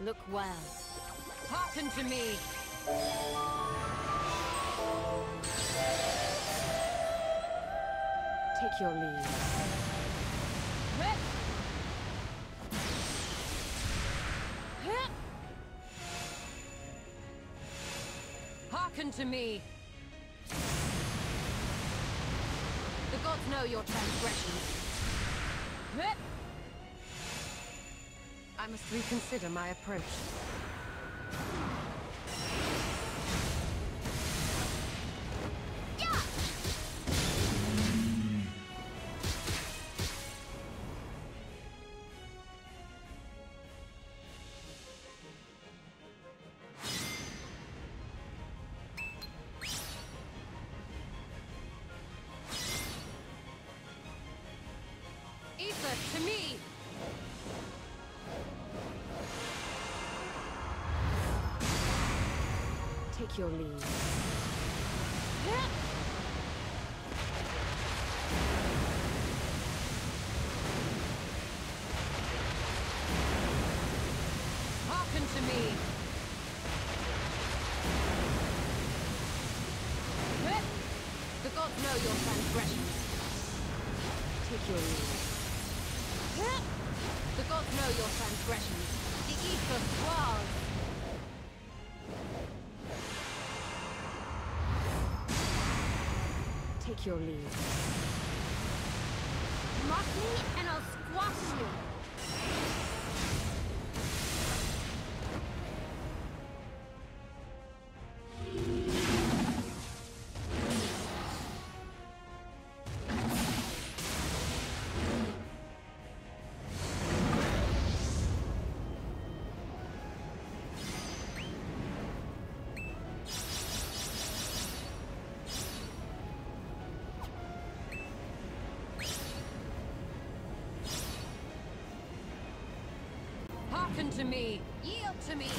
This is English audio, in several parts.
Look well. Hearken to me. Take your lead. Hearken to me. The gods know your transgressions. I must reconsider my approach. Ether, to me! Take your lead. Hearken to me! The gods know your transgressions. Take your lead. The gods know your transgressions. The ether swirls. Take your lead. Mock me and I'll squash you. Hearken to me! Yield to me!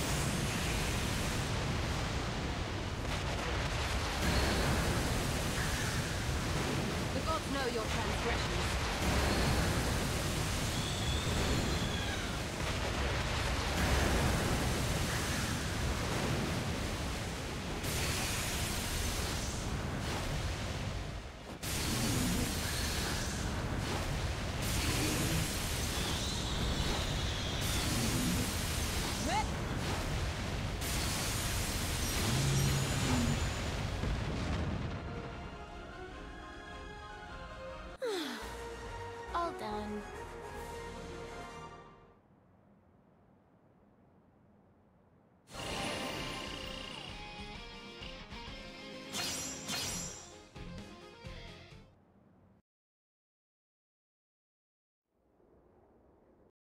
The gods know your transgressions. All done.